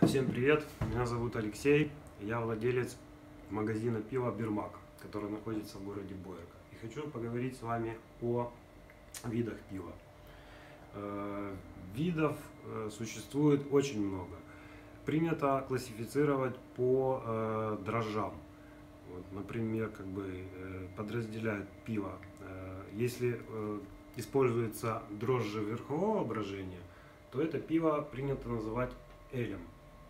Всем привет, меня зовут Алексей, я владелец магазина пива Бирмак, который находится в городе Боярка. И хочу поговорить с вами о видах пива. Видов существует очень много. Принято классифицировать по дрожжам. Вот, например, подразделяют пиво. Если используется дрожжи верхового брожения, то это пиво принято называть элем.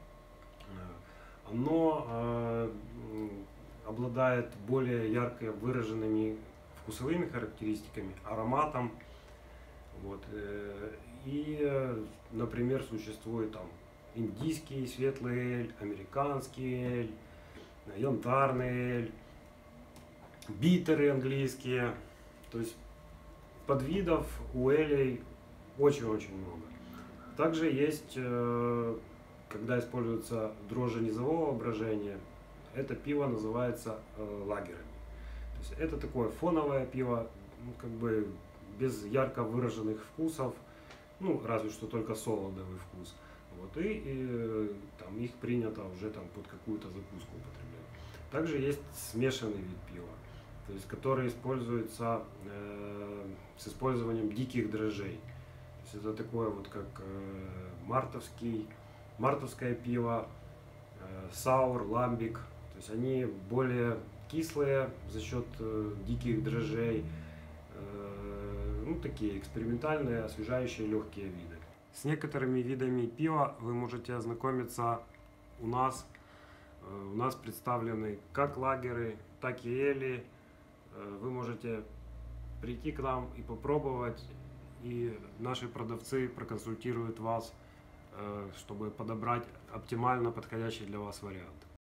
Оно обладает более ярко выраженными вкусовыми характеристиками, ароматом. Вот. И, например, существует там индийский светлый эль, американский эль, янтарный эль, битеры английские. То есть подвидов у элей очень-очень много. Также есть, когда используются дрожжи низового брожения, это пиво называется лагерами. То есть это такое фоновое пиво, без ярко выраженных вкусов, разве что только солодовый вкус. Вот, и там их принято уже там под какую-то закуску употреблять. Также есть смешанный вид пива, то есть который используется с использованием диких дрожжей. То есть это такое вот как мартовское пиво, саур, ламбик. То есть они более кислые за счет диких дрожжей. Такие экспериментальные, освежающие, легкие виды. С некоторыми видами пива вы можете ознакомиться у нас. У нас представлены как лагеры, так и эли. Вы можете прийти к нам и попробовать, и наши продавцы проконсультируют вас, чтобы подобрать оптимально подходящий для вас вариант.